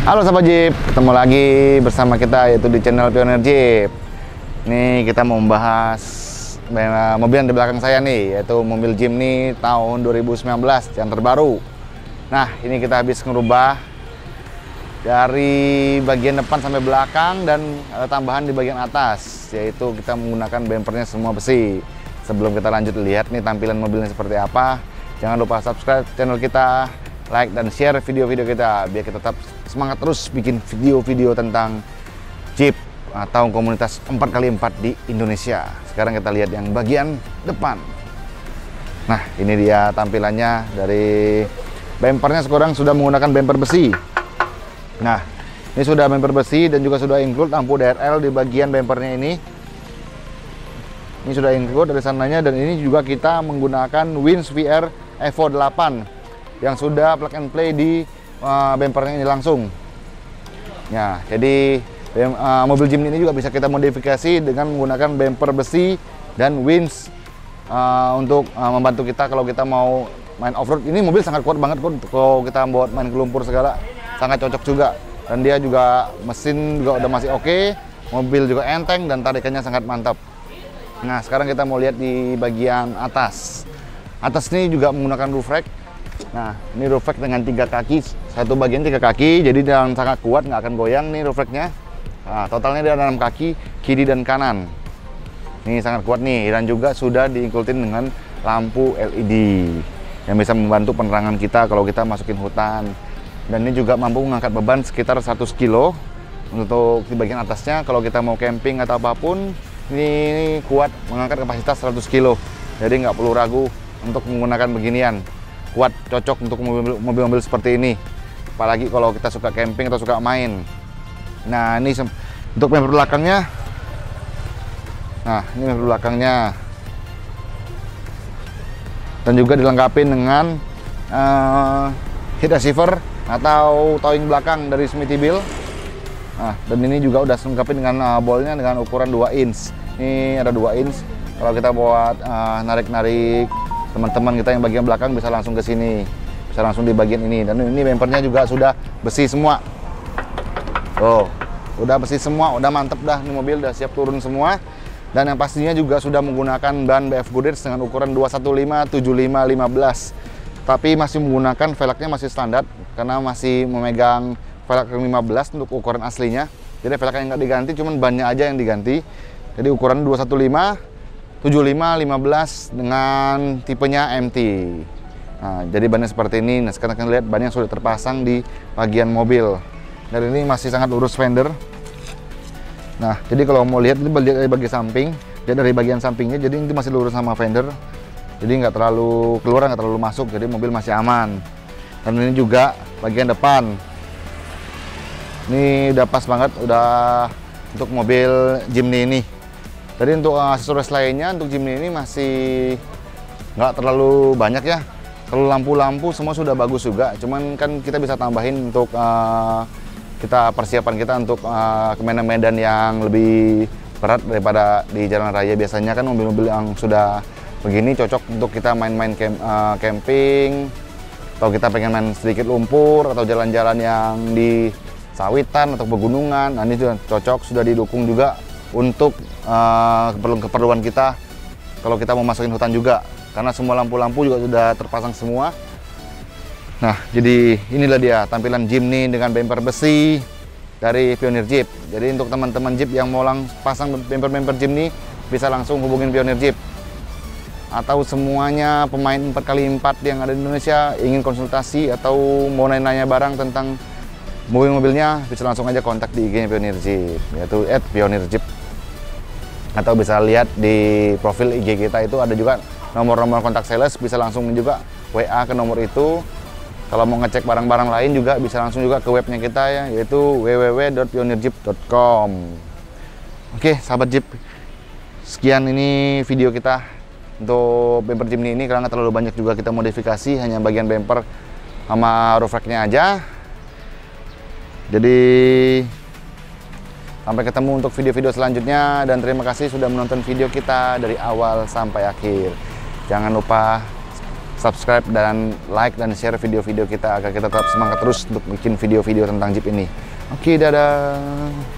Halo sahabat Jeep, ketemu lagi bersama kita yaitu di channel Pionir Jeep. Ini kita mau membahas mobil yang di belakang saya nih, yaitu mobil Jimny tahun 2019 yang terbaru. Nah, ini kita habis ngerubah dari bagian depan sampai belakang dan ada tambahan di bagian atas, yaitu kita menggunakan bempernya semua besi. Sebelum kita lanjut lihat nih tampilan mobilnya seperti apa, jangan lupa subscribe channel kita, like dan share video-video kita biar kita tetap semangat terus bikin video-video tentang Jeep atau komunitas 4x4 di Indonesia. Sekarang kita lihat yang bagian depan. Nah, ini dia tampilannya dari bempernya. Sekarang sudah menggunakan bemper besi. Nah, ini sudah bemper besi dan juga sudah include lampu DRL di bagian bempernya ini. Ini sudah include dari sananya, dan ini juga kita menggunakan Winch VR Evo 8 yang sudah plug and play di bempernya ini langsung. Ya, jadi mobil Jimny ini juga bisa kita modifikasi dengan menggunakan bemper besi dan winch untuk membantu kita kalau kita mau main off-road. Ini mobil sangat kuat banget kalau kita buat main ke lumpur segala, sangat cocok juga. Dan dia juga mesin juga udah masih oke, mobil juga enteng dan tarikannya sangat mantap. Nah, sekarang kita mau lihat di bagian atas. Atas ini juga menggunakan roof rack. Nah, ini roof rack dengan 3 kaki, satu bagian 3 kaki, jadi dia sangat kuat, nggak akan goyang nih roof racknya. Nah, totalnya dia ada 6 kaki, kiri dan kanan. Ini sangat kuat nih, dan juga sudah diinclude dengan lampu LED yang bisa membantu penerangan kita kalau kita masukin hutan. Dan ini juga mampu mengangkat beban sekitar 100 kilo untuk di bagian atasnya. Kalau kita mau camping atau apapun, ini kuat mengangkat kapasitas 100 kilo. Jadi nggak perlu ragu untuk menggunakan beginian. Kuat, cocok untuk mobil-mobil seperti ini, apalagi kalau kita suka camping atau suka main. Nah, ini untuk bemper belakangnya. Nah, ini bemper belakangnya, dan juga dilengkapi dengan heat receiver atau towing belakang dari Smithybill. Nah, dan ini juga udah dilengkapi dengan bolnya dengan ukuran 2 inch. Ini ada 2 inch. Kalau kita buat narik-narik teman-teman kita yang bagian belakang bisa langsung ke sini, bisa langsung di bagian ini. Dan ini bempernya juga sudah besi semua. Oh, udah besi semua, udah mantep dah. Ini mobil udah siap turun semua. Dan yang pastinya juga sudah menggunakan ban BF Goodrich dengan ukuran 215/75/15. Tapi masih menggunakan velgnya masih standar karena masih memegang velg 15 untuk ukuran aslinya. Jadi velgnya nggak diganti, cuman bannya aja yang diganti. Jadi ukuran 215/75/15 dengan tipenya MT. Nah, jadi bannya seperti ini. Nah, sekarang kita lihat ban yang sudah terpasang di bagian mobil. Dan ini masih sangat lurus fender. Nah, jadi kalau mau lihat, ini dari bagian samping, dia dari bagian sampingnya, jadi ini masih lurus sama fender. Jadi nggak terlalu keluar, nggak terlalu masuk, jadi mobil masih aman. Dan ini juga bagian depan. Ini udah pas banget, udah untuk mobil Jimny ini. Jadi untuk aksesoris lainnya untuk Jimny ini masih nggak terlalu banyak ya. Kalau lampu-lampu semua sudah bagus juga. Cuman kan kita bisa tambahin untuk kita persiapan kita untuk ke medan-medan yang lebih berat daripada di jalan raya. Biasanya kan mobil-mobil yang sudah begini cocok untuk kita main-main camping, atau kita pengen main sedikit lumpur, atau jalan-jalan yang di sawitan atau pegunungan. Nah, ini juga cocok, sudah didukung juga untuk keperluan kita kalau kita mau masukin hutan juga, karena semua lampu-lampu juga sudah terpasang semua. Nah, jadi inilah dia tampilan Jimny dengan bemper besi dari Pionir Jeep. Jadi untuk teman-teman Jeep yang mau pasang bemper-bemper Jimny, bisa langsung hubungin Pionir Jeep. Atau semuanya pemain 4x4 yang ada di Indonesia ingin konsultasi atau mau nanya-nanya barang tentang mobil-mobilnya, bisa langsung aja kontak di IG Pionir Jeep, yaitu @pionirjeep. Atau bisa lihat di profil IG kita, itu ada juga nomor-nomor kontak sales, bisa langsung juga WA ke nomor itu. Kalau mau ngecek barang-barang lain juga bisa langsung juga ke webnya kita ya, yaitu www.pionirjeep.com. Oke, sahabat Jeep, sekian ini video kita untuk bemper Jimny ini, karena terlalu banyak juga kita modifikasi, hanya bagian bemper sama roof racknya aja. Jadi sampai ketemu untuk video-video selanjutnya, dan terima kasih sudah menonton video kita dari awal sampai akhir. Jangan lupa subscribe dan like dan share video-video kita agar kita tetap semangat terus untuk bikin video-video tentang Jeep ini. Oke, dadah.